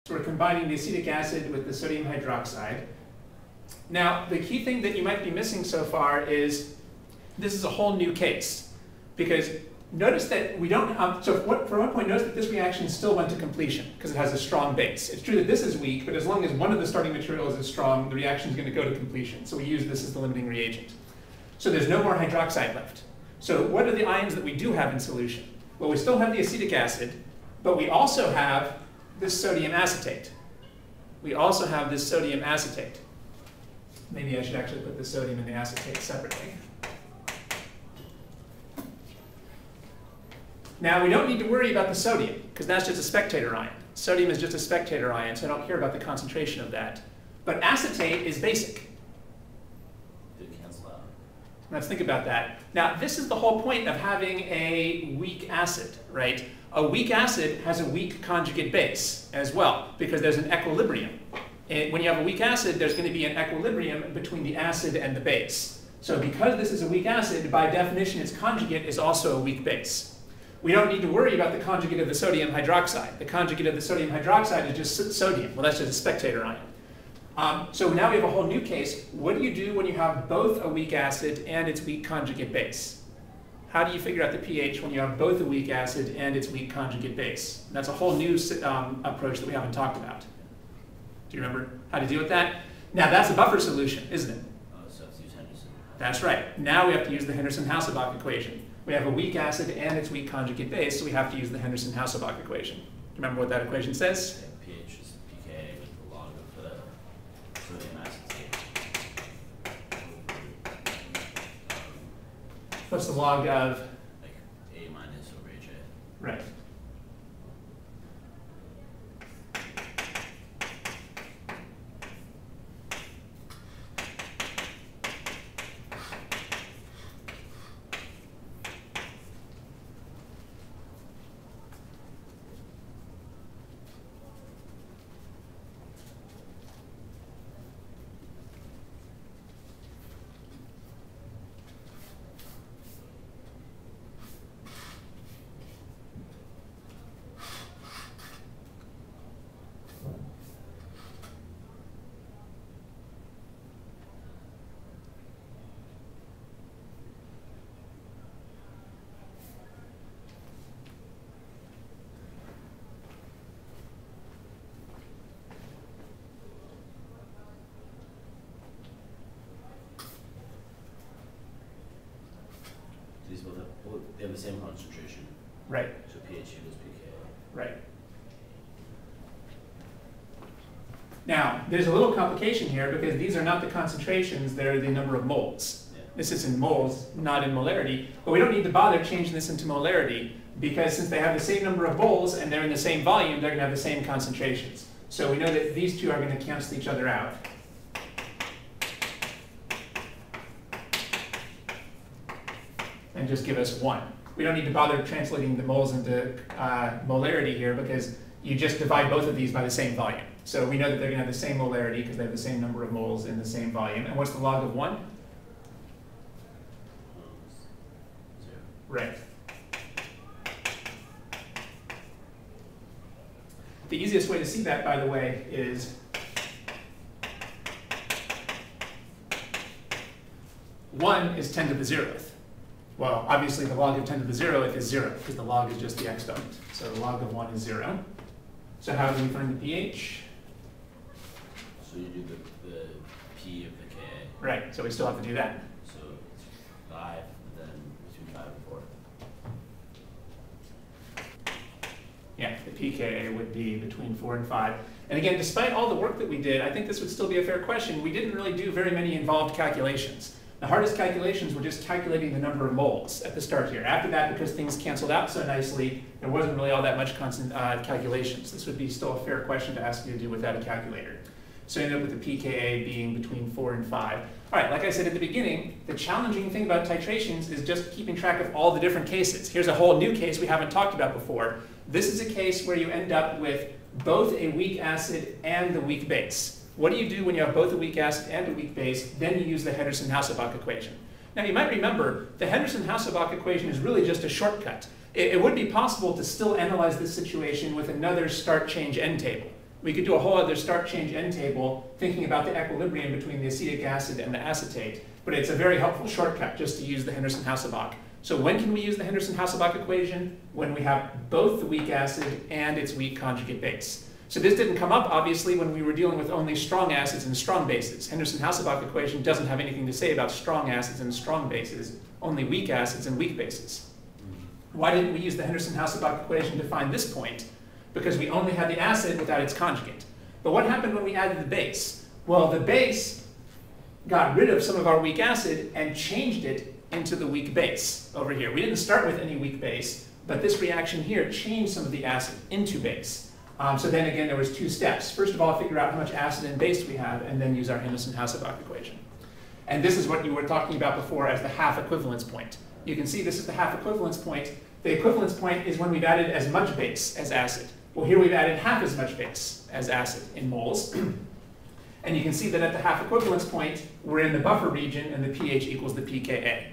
So we're combining the acetic acid with the sodium hydroxide. Now, the key thing that you might be missing so far is this is a whole new case. Because notice that we don't, for one point, notice that this reaction still went to completion because it has a strong base. It's true that this is weak, but as long as one of the starting materials is strong, the reaction is going to go to completion. So we use this as the limiting reagent. So there's no more hydroxide left. So what are the ions that we do have in solution? Well, we still have the acetic acid, but we also have this sodium acetate. We also have this sodium acetate. Maybe I should actually put the sodium and the acetate separately. Now, we don't need to worry about the sodium, because that's just a spectator ion. Sodium is just a spectator ion, so I don't care about the concentration of that. But acetate is basic. Did it cancel out? Let's think about that. Now, this is the whole point of having a weak acid, right? A weak acid has a weak conjugate base as well, because there's an equilibrium. And when you have a weak acid, there's going to be an equilibrium between the acid and the base. So because this is a weak acid, by definition, its conjugate is also a weak base. We don't need to worry about the conjugate of the sodium hydroxide. The conjugate of the sodium hydroxide is just sodium. Well, that's just a spectator ion. So now we have a whole new case. What do you do when you have both a weak acid and its weak conjugate base? How do you figure out the pH when you have both a weak acid and its weak conjugate base? And that's a whole new approach that we haven't talked about. Do you remember how to deal with that? Now that's a buffer solution, isn't it? So let's use Henderson. That's right. Now we have to use the Henderson-Hausebach equation. We have a weak acid and its weak conjugate base, so we have to use the Henderson-Hausebach equation. Remember what that equation says? pH is pKa with the log of the sodium acetate. What's the log of? Like A minus over HA. Right. These both have, they have the same concentration. Right. So pH equals pKa. Right. Now, there's a little complication here because these are not the concentrations, they're the number of moles. Yeah. This is in moles, not in molarity, but we don't need to bother changing this into molarity because since they have the same number of moles and they're in the same volume, they're going to have the same concentrations. So we know that these two are going to cancel each other out. And just give us 1. We don't need to bother translating the moles into molarity here because you just divide both of these by the same volume. So we know that they're going to have the same molarity because they have the same number of moles in the same volume. And what's the log of 1? 0. Right. The easiest way to see that, by the way, is 1 is 10 to the 0th. Well, obviously the log of 10 to the 0th is 0, because the log is just the exponent. So the log of 1 is 0. So how do we find the pH? So you do the P of the Ka. Right, so we still have to do that. So it's 5, then between 5 and 4. Yeah, the pKa would be between 4 and 5. And again, despite all the work that we did, I think this would still be a fair question. We didn't really do very many involved calculations. The hardest calculations were just calculating the number of moles at the start here. After that, because things canceled out so nicely, there wasn't really all that much constant calculations. This would be still a fair question to ask you to do without a calculator. So you end up with the pKa being between 4 and 5. All right, like I said at the beginning, the challenging thing about titrations is just keeping track of all the different cases. Here's a whole new case we haven't talked about before. This is a case where you end up with both a weak acid and the weak base. What do you do when you have both a weak acid and a weak base? Then you use the Henderson-Hausebach equation. Now you might remember, the Henderson-Hausebach equation is really just a shortcut. It would be possible to still analyze this situation with another start, change, end table. We could do a whole other start, change, end table thinking about the equilibrium between the acetic acid and the acetate, but it's a very helpful shortcut just to use the Henderson-Hasselbalch. So when can we use the Henderson-Hasselbalch equation? When we have both the weak acid and its weak conjugate base. So this didn't come up, obviously, when we were dealing with only strong acids and strong bases. Henderson-Hasselbalch equation doesn't have anything to say about strong acids and strong bases, only weak acids and weak bases. Why didn't we use the Henderson-Hasselbalch equation to find this point? Because we only had the acid without its conjugate. But what happened when we added the base? Well, the base got rid of some of our weak acid and changed it into the weak base over here. We didn't start with any weak base, but this reaction here changed some of the acid into base. So then again, there was two steps. First of all, figure out how much acid and base we have, and then use our Henderson-Hasselbalch equation. And this is what you were talking about before as the half equivalence point. You can see this is the half equivalence point. The equivalence point is when we've added as much base as acid. Well, here we've added half as much base as acid in moles. And you can see that at the half equivalence point, we're in the buffer region and the pH equals the pKa.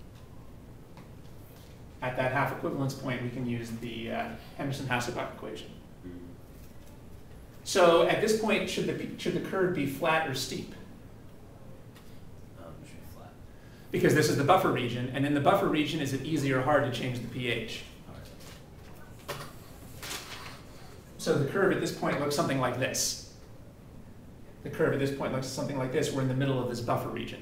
At that half equivalence point, we can use the Henderson-Hasselbalch equation. So at this point, should the curve be flat or steep? It should be flat. Because this is the buffer region, and in the buffer region, is it easy or hard to change the pH? Hard. So the curve at this point looks something like this. The curve at this point looks something like this. We're in the middle of this buffer region.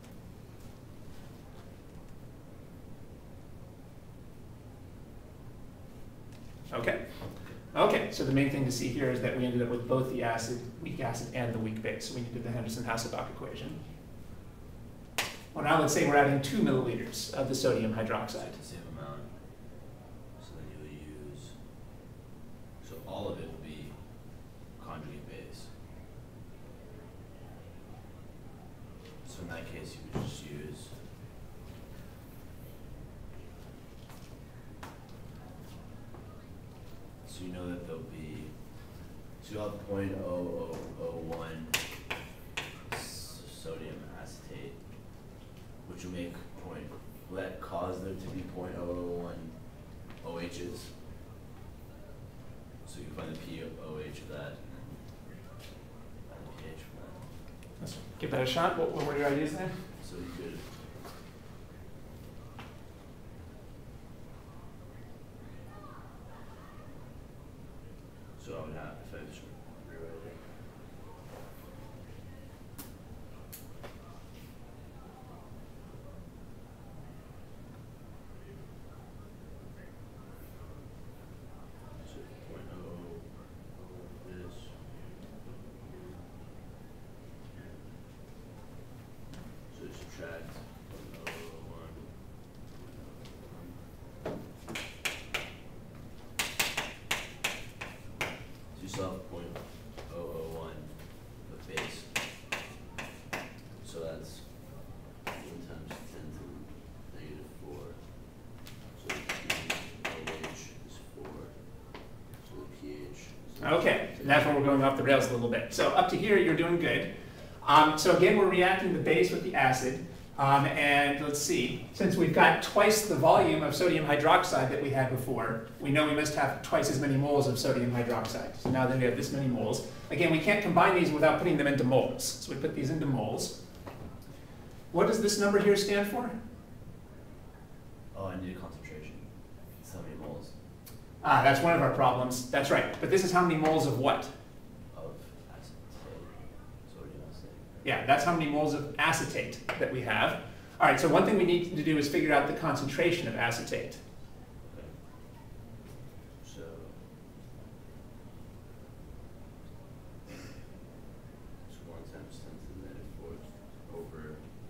Okay. Okay, so the main thing to see here is that we ended up with both the weak acid, and the weak base. So we needed the Henderson-Hasselbalch equation. Well, now let's say we're adding 2 milliliters of the sodium hydroxide. The same amount. So then you'll use, so all of it will be conjugate base. So in that case, you would just use so you know that there'll be, so you'll have 0.0001 sodium acetate, which will make will that cause there to be 0.001 OHs? So you can find the pOH of that, and the pH from that. Let's give that a shot. What were your ideas there? So you could, so I would have, if I just rewrite it. So 0.00 is. So subtract 0.001. So you still have 0.001 of base. So that's 1 times 10 to the negative 4. So the pOH is 4. So the pH is Okay, and that's where we're going off the rails a little bit. So up to here, you're doing good. So again, we're reacting the base with the acid. And let's see, since we've got twice the volume of sodium hydroxide that we had before, we know we must have twice as many moles of sodium hydroxide. So now that we have this many moles, again, we can't combine these without putting them into moles. So we put these into moles. What does this number here stand for? Oh, I need a concentration. It's how many moles Ah, that's one of our problems. That's right. But this is how many moles of what? of acetate, sodium acetate. Yeah, that's how many moles of acetate that we have. All right, so one thing we need to do is figure out the concentration of acetate. Okay. So it's 1 times 10 to the negative 4th over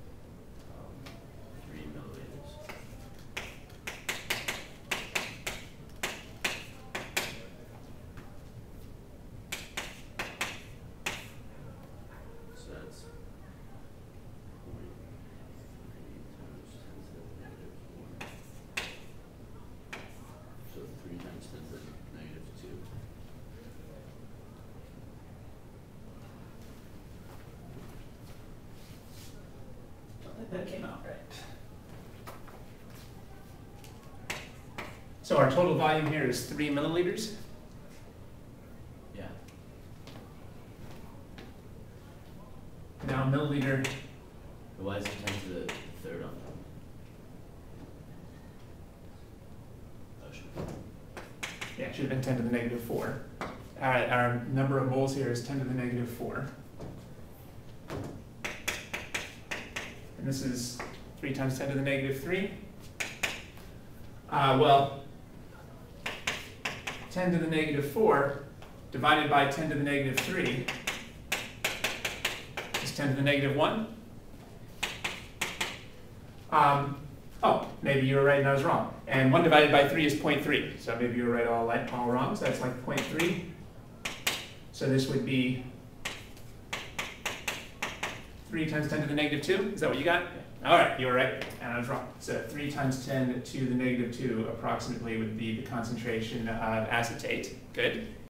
3 milliliters. So that's 0.3 times 10 to the negative 4. So 3 times 10 to the negative 2. I think that came out right. So our total volume here is 3 milliliters. Yeah. milliliter. Why is it 10 to the third on top? Oh, sure. Yeah, it should have been 10 to the negative 4. Our number of moles here is 10 to the negative 4. And this is 3 times 10 to the negative 3. Well, 10 to the negative 4 divided by 10 to the negative 3 is 10 to the negative 1. Oh, maybe you were right and I was wrong. And 1 divided by 3 is 0.3. So maybe you were right all wrong. So that's like 0.3. So this would be 3 times 10 to the negative 2. Is that what you got? All right, you were right and I was wrong. So 3 times 10 to the negative 2 approximately would be the concentration of acetate. Good.